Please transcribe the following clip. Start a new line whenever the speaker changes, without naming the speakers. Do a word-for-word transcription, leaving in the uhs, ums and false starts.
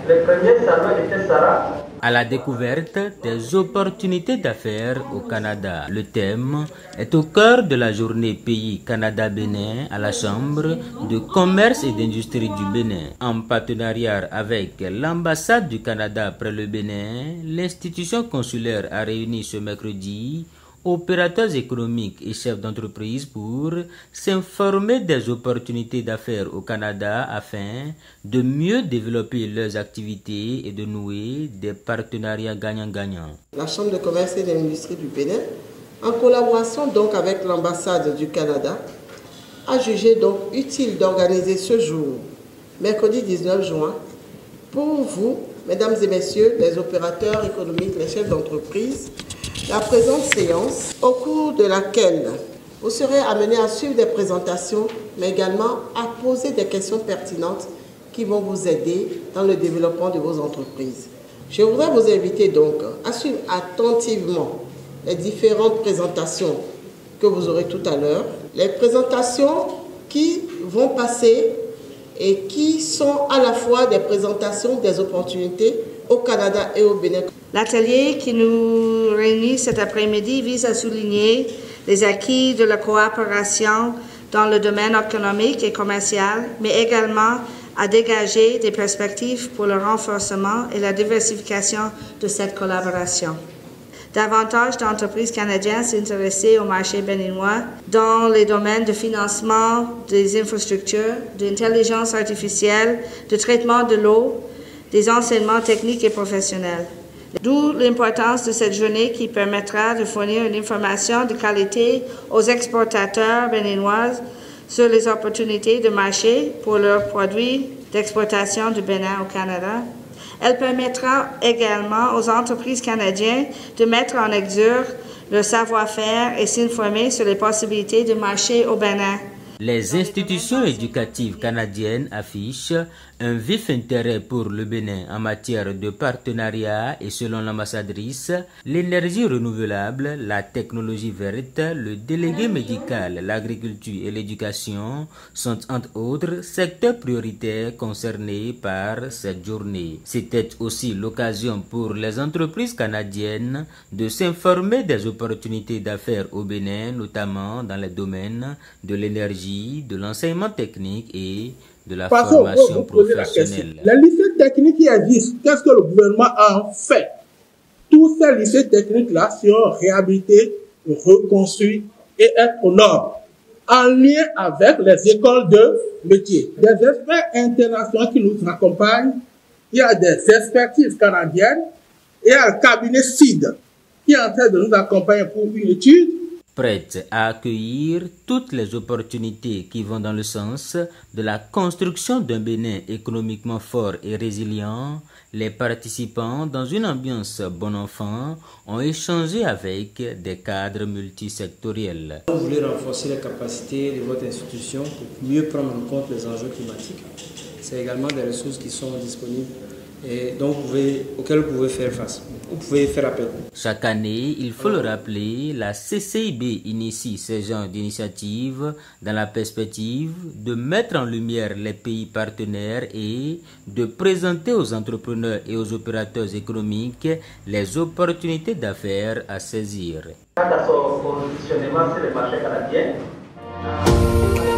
Le premier salon était Sarah.
À la découverte des opportunités d'affaires au Canada. Le thème est au cœur de la journée Pays Canada-Bénin à la Chambre de commerce et d'industrie du Bénin. En partenariat avec l'ambassade du Canada près le Bénin, l'institution consulaire a réuni ce mercredi opérateurs économiques et chefs d'entreprise pour s'informer des opportunités d'affaires au Canada afin de mieux développer leurs activités et de nouer des partenariats gagnant-gagnant.
La Chambre de commerce et d'industrie du Bénin, en collaboration donc avec l'ambassade du Canada, a jugé donc utile d'organiser ce jour, mercredi dix-neuf juin, pour vous, mesdames et messieurs, les opérateurs économiques, les chefs d'entreprise, la présente séance, au cours de laquelle vous serez amenés à suivre des présentations, mais également à poser des questions pertinentes qui vont vous aider dans le développement de vos entreprises. Je voudrais vous inviter donc à suivre attentivement les différentes présentations que vous aurez tout à l'heure. Les présentations qui vont passer et qui sont à la fois des présentations des opportunités au Canada et au Bénin.
L'atelier qui nous réunit cet après-midi vise à souligner les acquis de la coopération dans le domaine économique et commercial, mais également à dégager des perspectives pour le renforcement et la diversification de cette collaboration. Davantage d'entreprises canadiennes s'intéressent au marché béninois dans les domaines de financement des infrastructures, d'intelligence artificielle, de traitement de l'eau, des enseignements techniques et professionnels. D'où l'importance de cette journée qui permettra de fournir une information de qualité aux exportateurs béninois sur les opportunités de marché pour leurs produits d'exportation du Bénin au Canada. Elle permettra également aux entreprises canadiennes de mettre en exergue leur savoir-faire et s'informer sur les possibilités de marché au Bénin.
Les institutions éducatives canadiennes affichent un vif intérêt pour le Bénin en matière de partenariat et selon l'ambassadrice, l'énergie renouvelable, la technologie verte, le délégué médical, l'agriculture et l'éducation sont entre autres secteurs prioritaires concernés par cette journée. C'était aussi l'occasion pour les entreprises canadiennes de s'informer des opportunités d'affaires au Bénin, notamment dans les domaines de l'énergie, de l'enseignement technique et de la
Passons,
formation
vous poser
professionnelle.
La les lycées techniques qui existent, qu'est-ce que le gouvernement a fait? Tous ces lycées techniques-là seront réhabilités, reconstruits et être aux normes, en lien avec les écoles de métiers. Des experts internationaux qui nous accompagnent, il y a des expertises canadiennes, et il y a le cabinet S I D qui est en train de nous accompagner pour une étude.
Prête à accueillir toutes les opportunités qui vont dans le sens de la construction d'un Bénin économiquement fort et résilient, les participants, dans une ambiance bon enfant, ont échangé avec des cadres multisectoriels.
Vous voulez renforcer les capacités de votre institution pour mieux prendre en compte les enjeux climatiques. C'est également des ressources qui sont disponibles et donc vous pouvez, auxquelles vous pouvez faire face. Vous pouvez faire appel.
Chaque année, il faut le rappeler, la C C I B initie ce genre d'initiative dans la perspective de mettre en lumière les pays partenaires et de présenter aux entrepreneurs et aux opérateurs économiques les opportunités d'affaires à saisir.
Quant à son positionnement sur le marché canadien,